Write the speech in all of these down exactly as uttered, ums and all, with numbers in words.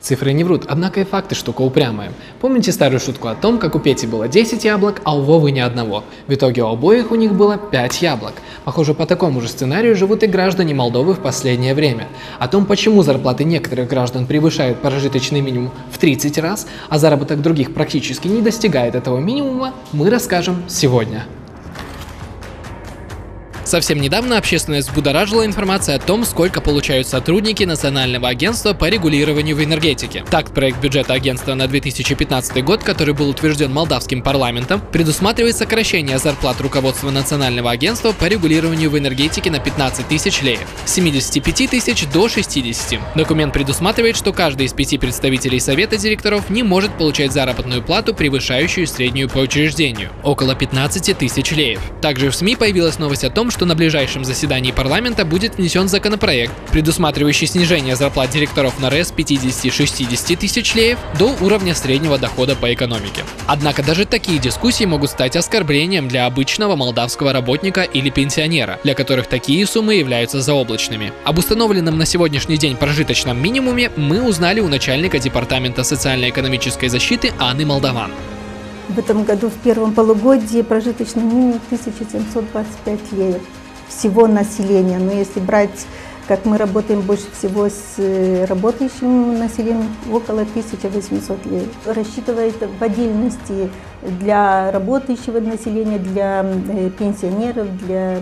Цифры не врут, однако и факты штука упрямая. Помните старую шутку о том, как у Пети было десять яблок, а у Вовы ни одного? В итоге у обоих у них было пять яблок. Похоже, по такому же сценарию живут и граждане Молдовы в последнее время. О том, почему зарплаты некоторых граждан превышают прожиточный минимум в тридцать раз, а заработок других практически не достигает этого минимума, мы расскажем сегодня. Совсем недавно общественность взбудоражила информация о том, сколько получают сотрудники Национального агентства по регулированию в энергетике. Так, проект бюджета агентства на две тысячи пятнадцатый год, который был утвержден молдавским парламентом, предусматривает сокращение зарплат руководства Национального агентства по регулированию в энергетике на пятнадцать тысяч леев, с семидесяти пяти тысяч до шестидесяти. Документ предусматривает, что каждый из пяти представителей совета директоров не может получать заработную плату, превышающую среднюю по учреждению – около пятнадцати тысяч леев. Также в СМИ появилась новость о том, что на ближайшем заседании парламента будет внесен законопроект, предусматривающий снижение зарплат директоров на РЭС с пятидесяти-шестидесяти тысяч леев до уровня среднего дохода по экономике. Однако даже такие дискуссии могут стать оскорблением для обычного молдавского работника или пенсионера, для которых такие суммы являются заоблачными. Об установленном на сегодняшний день прожиточном минимуме мы узнали у начальника департамента социально-экономической защиты Анны Молдаван. В этом году в первом полугодии прожиточный минимум тысяча семьсот двадцать пять леев всего населения. Но если брать, как мы работаем больше всего с работающим населением, около тысячи восьмисот леев. Рассчитывает в отдельности для работающего населения, для пенсионеров, для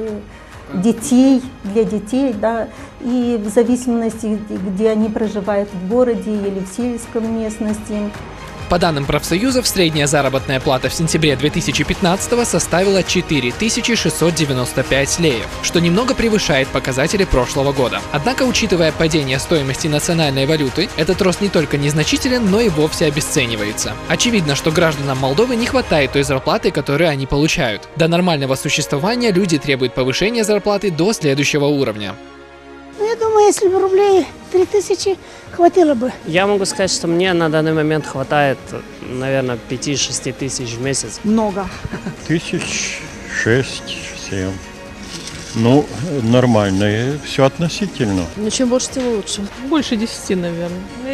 детей, для детей, да, и в зависимости, где они проживают, в городе или в сельской местности. По данным профсоюзов, средняя заработная плата в сентябре две тысячи пятнадцатого составила четыре тысячи шестьсот девяносто пять леев, что немного превышает показатели прошлого года. Однако, учитывая падение стоимости национальной валюты, этот рост не только незначителен, но и вовсе обесценивается. Очевидно, что гражданам Молдовы не хватает той зарплаты, которую они получают. До нормального существования люди требуют повышения зарплаты до следующего уровня. Я думаю, если бы рублей три тысячи хватило бы. Я могу сказать, что мне на данный момент хватает, наверное, пяти-шести тысяч в месяц. Много. Тысяч шесть-семь. Ну, нормально, все относительно. Ну, чем больше, тем лучше. Больше десяти, наверное.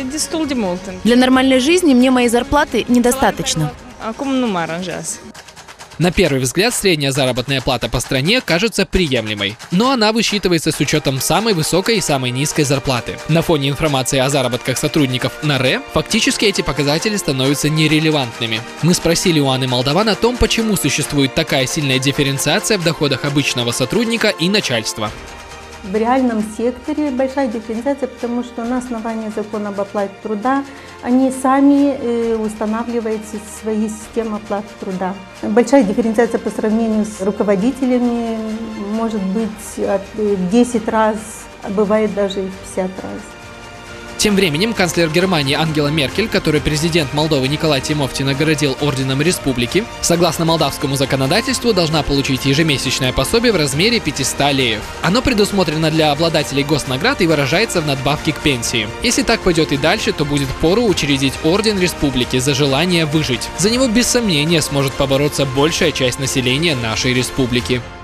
Для нормальной жизни мне моей зарплаты недостаточно. На первый взгляд, средняя заработная плата по стране кажется приемлемой, но она высчитывается с учетом самой высокой и самой низкой зарплаты. На фоне информации о заработках сотрудников на РЭ фактически эти показатели становятся нерелевантными. Мы спросили у Анны Молдаван о том, почему существует такая сильная дифференциация в доходах обычного сотрудника и начальства. В реальном секторе большая дифференциация, потому что на основании закона об оплате труда они сами э, устанавливают свои системы оплаты труда. Большая дифференциация по сравнению с руководителями может быть от, в десять раз, а бывает даже и в пятьдесят раз. Тем временем канцлер Германии Ангела Меркель, которую президент Молдовы Николай Тимофти наградил орденом республики, согласно молдавскому законодательству, должна получить ежемесячное пособие в размере пятисот леев. Оно предусмотрено для обладателей госнаград и выражается в надбавке к пенсии. Если так пойдет и дальше, то будет впору учредить орден республики за желание выжить. За него без сомнения сможет побороться большая часть населения нашей республики.